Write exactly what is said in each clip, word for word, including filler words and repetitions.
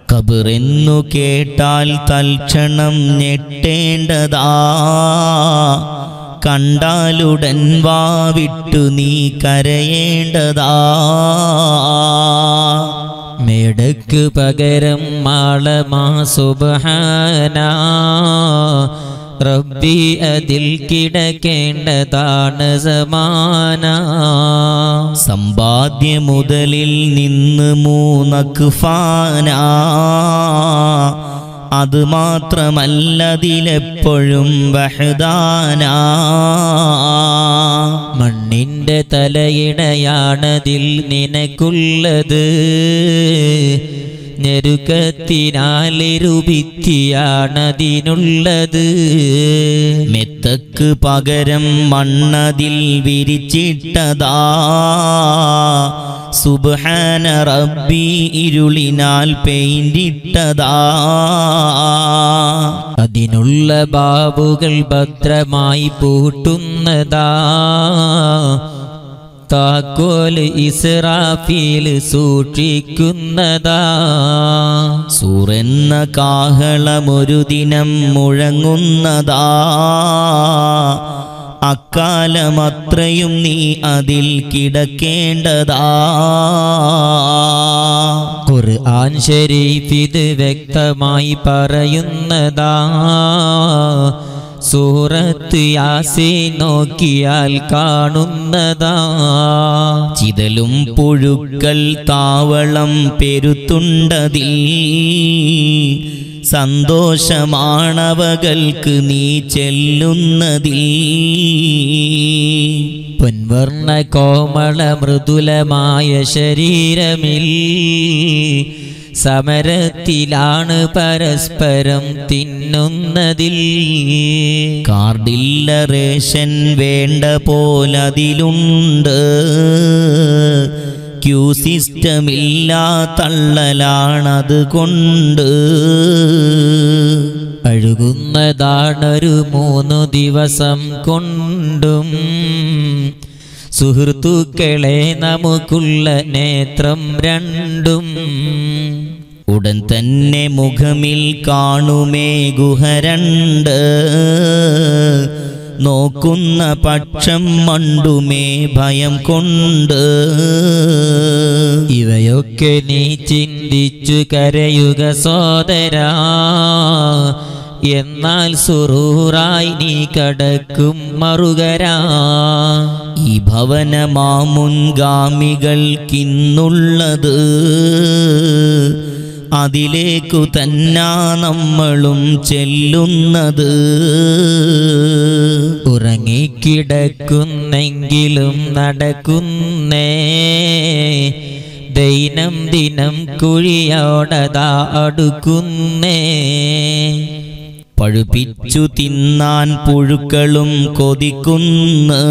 ഖബറെന്നു കേട്ടാൽ തൽക്ഷണം ഞെട്ടേണ്ടതാ, കണ്ടാലുടൻ വാവിട്ടു നീ കരയേണ്ടതാ. മേടക്ക് പകരം മാളമാ സുബ്ഹാനാ, റബ്ബി അതിൽ കിടക്കേണ്ടതാണ് സമാന. സമ്പാദ്യ മുതലിൽ നിന്ന് മൂന്നക്ഫാനാ, അത് മാത്രമല്ലതിലെപ്പോഴും വഹദാനാ. മണ്ണിന്റെ തലയിണയാണതിൽ നിനക്കുള്ളത്, ഞെരുക്കത്തിനാലിരുഭിത്തിയാണതിനുള്ളത്. മെത്തക്ക് പകരം മണ്ണതിൽ വിരിച്ചിട്ടതാ, സുബ്ഹാന റബ്ബി ഇരുളിനാൽ പെയിന്റിട്ടതാ. അതിനുള്ള ബാബുകൾ ഭദ്രമായി പൂട്ടുന്നതാ, താക്കോല് ഇസ്രാഫീൽ സൂക്ഷിക്കുന്നതാ. സൂറെന്ന കാഹളമൊരു ദിനം മുഴങ്ങുന്നതാ, അക്കാലമത്രയും നീ അതിൽ കിടക്കേണ്ടതാ. ഖുർആൻ ശരീഫ് ഇത് വ്യക്തമായി പറയുന്നതാ, സൂറത്ത് യാസീൻ നോക്കിയാൽ കാണുന്നതാ. ചിതലും പുഴുക്കൾ താവളം പെരുത്തുണ്ടതിൽ, സന്തോഷമാണവകൾക്ക് നീ ചെല്ലുന്നതിൽ. പൊൻവർണ്ണ കോമള മൃദുലമായ ശരീരമിൽ, സമരത്തിലാണ് പരസ്പരം തിന്നുന്നതിൽ. കാർഡില്ല റേഷൻ വേണ്ട പോലതിലുണ്ട്, ക്യൂ സിസ്റ്റമില്ലാ തള്ളലാണത് കൊണ്ട്. അഴുകുന്നതാണൊരു മൂന്നു ദിവസം കൊണ്ടും, സുഹൃത്തുക്കളെ നമുക്കുള്ള നേത്രം രണ്ടും. ഉടൻ തന്നെ മുഖമിൽ കാണുമേ ഗുഹ രണ്ട്, നോക്കുന്ന പക്ഷം മണ്ടുമേ ഭയം കൊണ്ട്. ഇവയൊക്കെ നീ ചിന്തിച്ചു കരയുക സോദരാ, എന്നാൽ സുറൂറായി നീ കടക്കും മറുകരാ. ഈ ഭവനമാ മുൻഗാമികൾക്കിന്നുള്ളത്, അതിലേക്കു തന്നാ നമ്മളും ചെല്ലുന്നത്. ഉറങ്ങിക്കിടക്കുന്നെങ്കിലും നടക്കുന്നേ, ദൈനംദിനം കുഴിയോടതാ അടുക്കുന്നേ. പഴുപ്പിച്ചു തിന്നാൻ പുഴുക്കളും കൊതിക്കുന്നു,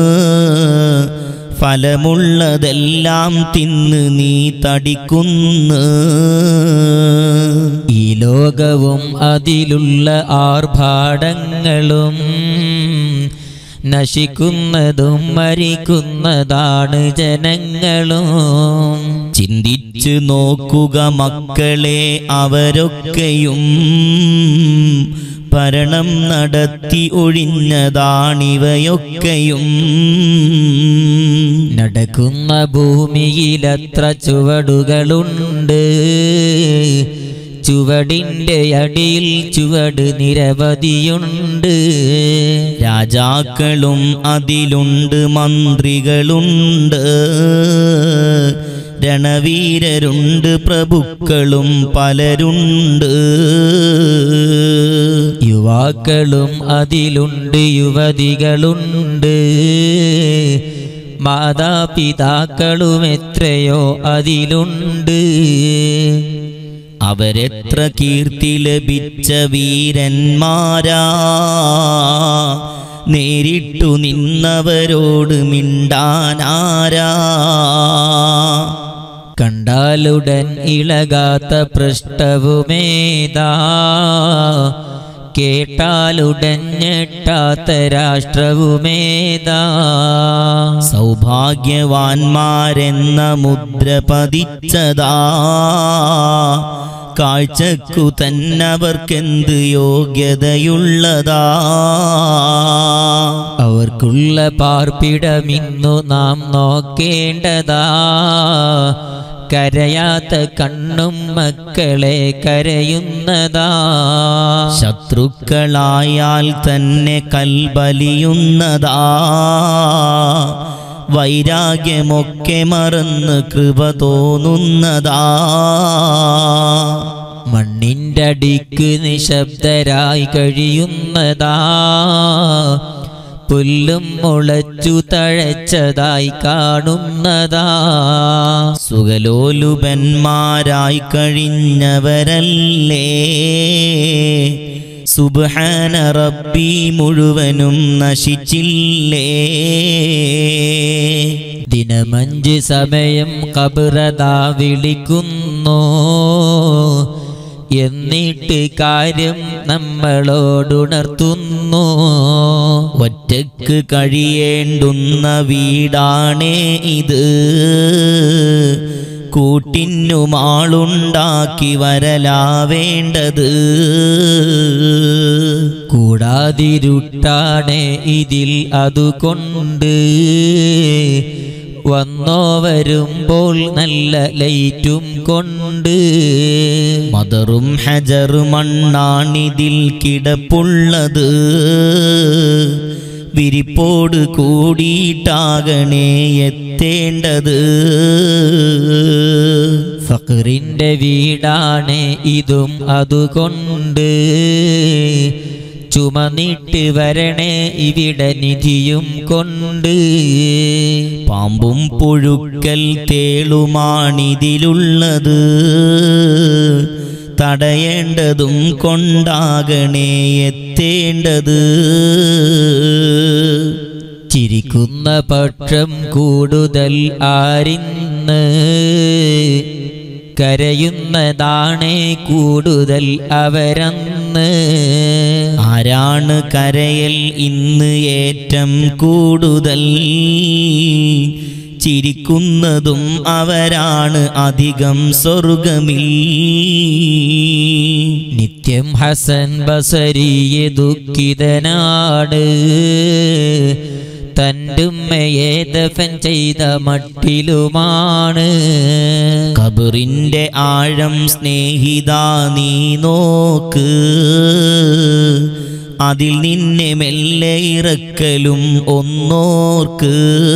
ഫലമുള്ളതെല്ലാം തിന്ന് നീ തടിക്കുന്നു. ഈ ലോകവും അതിലുള്ള ആർഭാടങ്ങളും, നശിക്കുന്നതും മരിക്കുന്നതാണ് ജനങ്ങളും. ചിന്തിച്ചു നോക്കുക മക്കളെ, അവരൊക്കെയും ഭരണം നടത്തി ഒഴിഞ്ഞതാണിവയൊക്കെയും. നടക്കുന്ന ഭൂമിയിലത്ര ചുവടുകളുണ്ട്, ചുവടിൻ്റെ അടിയിൽ ചുവട് നിരവധിയുണ്ട്. രാജാക്കളും അതിലുണ്ട്, മന്ത്രികളുണ്ട്, രണവീരരുണ്ട്, പ്രഭുക്കളും പലരുണ്ട്. യുവാക്കളും അതിലുണ്ട്, യുവതികളുണ്ട്, മാതാപിതാക്കളും എത്രയോ അതിലുണ്ട്. അവരെത്ര കീർത്തി ലഭിച്ച വീരന്മാരാ, നേരിട്ടു നിന്നവരോട് മിണ്ടാനാരാ. കണ്ടാലുടൻ ഇളകാത്ത പൃഷ്ഠവുമേതാ, കേട്ടാലുടൻ ഞെട്ടാത്ത രാഷ്ട്രവുമേതാ. സൗഭാഗ്യവാന്മാരെന്ന മുദ്ര പതിച്ചതാ, കാഴ്ചക്കു തന്നവർക്കെന്ത് യോഗ്യതയുള്ളതാ. അവർക്കുള്ള പാർപ്പിടമിന്നു നാം നോക്കേണ്ടതാ. കരയാത്ത കണ്ണും മക്കളെ കരയുന്നതാ. ശത്രുക്കളായാൽ തന്നെ കൽബലിയുന്നതാ. വൈരാഗ്യമൊക്കെ മറന്ന് കൃപ തോന്നുന്നതാ. മണ്ണിൻ്റെ അടിക്ക് നിശബ്ദരായി കഴിയുന്നതാ. പുല്ലും മുളച്ചു തഴച്ചതായി കാണുന്നതാ. സുഖലോലുപന്മാരായി കഴിഞ്ഞവരല്ലേ സുബ്ഹാന റബ്ബി മുഴുവനും നശിച്ചില്ലേ. ദിനമഞ്ച് സമയം ഖബറദാ വിളിക്കുന്നു. എന്നിട്ട് കാര്യം നമ്മളോടുണർത്തുന്നു. ഒറ്റക്ക് കഴിയേണ്ടുന്ന വീടാണേ ഇത്. കൂട്ടിനുമാളുണ്ടാക്കി വരലാവേണ്ടത്. കൂടാതിരുട്ടാണേ ഇതിൽ അതുകൊണ്ട് വന്നോ വരുമ്പോൾ നല്ല ലൈറ്റും കൊണ്ട്. മദറും ഹജർ മണ്ണാണിതിൽ കിടപ്പുള്ളത്. വിരിപ്പോട് കൂടിയിട്ടാകണേ എത്തേണ്ടത്. ഫഖറിന്റെ വീടാണ് ഇതും അതുകൊണ്ട് ചുമന്നിട്ട് വരണേ ഇവിടെ നിധിയും കൊണ്ട്. പാമ്പും പുഴുക്കൽ തേളുമാണിതിലുള്ളത്. തടയേണ്ടതും കൊണ്ടാകണേ എത്തേണ്ടത്. ചിരിക്കുന്ന പക്ഷം കൂടുതൽ ആരിന്ന് കരയുന്നതാണേ കൂടുതൽ അവരന്ന്. ആരാണ് കരയൽ ഇന്ന് ഏറ്റം കൂടുതൽ. ചിരിക്കുന്നതും അവരാണ് അധികം സ്വർഗമിൽ. നിത്യം ഹസൻ ബസരിയെ ദുഃഖിതനാട്. തൻ്റുമ്മയെ ദഫൻ ചെയ്ത മട്ടിലുമാണ്. ഖബറിന്റെ ആഴം സ്നേഹിതാ നീ നോക്ക്. അതിൽ നിന്നെ മെല്ലെ ഇറക്കലും ഒന്നോർക്ക്.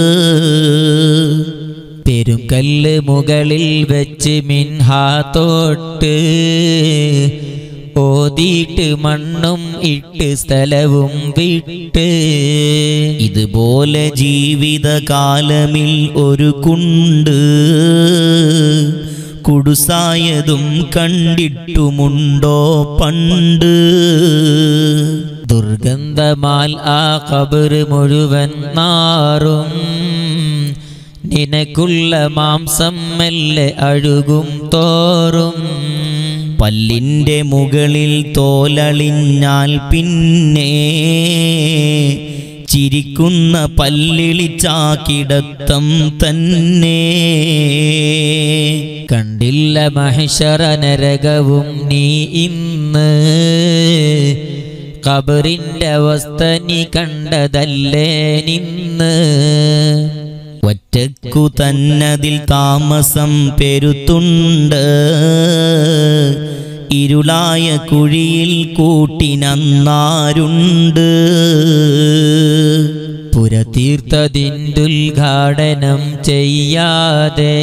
പെരുങ്കല്ല് മുകളിൽ വെച്ച് മിൻഹാ തൊട്ട് ഓതിയിട്ട് മണ്ണും ഇട്ട് സ്ഥലവും വിട്ട്. ഇതുപോലെ ജീവിതകാലമിൽ ഒരു കുണ്ട്. കുടുസായതും കണ്ടിട്ടുമുണ്ടോ പണ്ട്. ദുർഗന്ധമാൽ ആ ഖബർ മുഴുവൻ നാറും. നിനക്കുള്ള മാംസം മെല്ലെ അഴുകും തോറും. പല്ലിൻ്റെ മുകളിൽ തോലളിഞ്ഞാൽ പിന്നെ ചിരിക്കുന്ന പല്ലിളിച്ചാക്കിടത്തം തന്നെ. കണ്ടില്ല മഹ്ശറ നരകവും നീ ഇന്ന്. ഖബറിന്റെ അവസ്ഥ നീ കണ്ടതല്ലേ നിന്ന്. ഒറ്റക്കു തന്നതിൽ താമസം പെരുത്തുണ്ട്. ഇരുളായ കുഴിയിൽ കൂട്ടിനന്നാരുണ്ട്. പുരതീർത്തതിൻ്റുദ്ഘാടനം ചെയ്യാതെ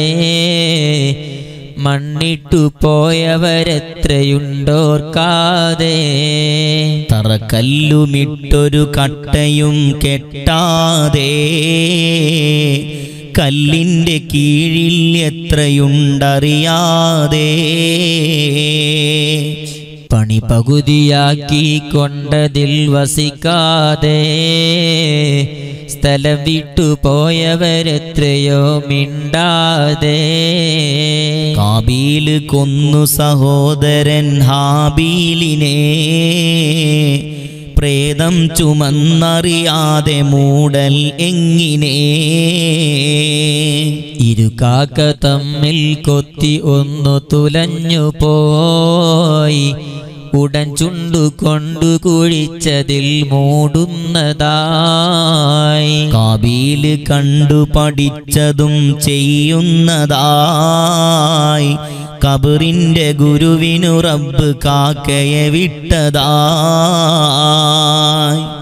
മണ്ണിട്ടു പോയവരെത്രയുണ്ടോർക്കാതെ. തറക്കല്ലുമിട്ടൊരു കട്ടയും കെട്ടാതെ കല്ലിൻ്റെ കീഴിൽ എത്രയുണ്ടറിയാതെ. പണി പകുതിയാക്കി കൊണ്ടതിൽ വസിക്കാതെ സ്ഥലം വിട്ടു പോയവരെത്രയോ മിണ്ടാതെ. കാബീല് കൊന്നു സഹോദരൻ ഹാബീലിനെ. പ്രേതം ചുമന്നറിയാതെ മൂടൽ എങ്ങിനെ ഇരുകാക്ക തമ്മിൽ കൊത്തി ഒന്നു തുലഞ്ഞു പോയി ഉടൻ ചുണ്ടു കൊണ്ടു കുഴിച്ചതിൽ മൂടുന്നതായി കാബീല് കണ്ടു പഠിച്ചതും ചെയ്യുന്നതായി കബറിന്റെ ഗുരുവിനു റബ്ബ് കാക്കയെ വിട്ടതായി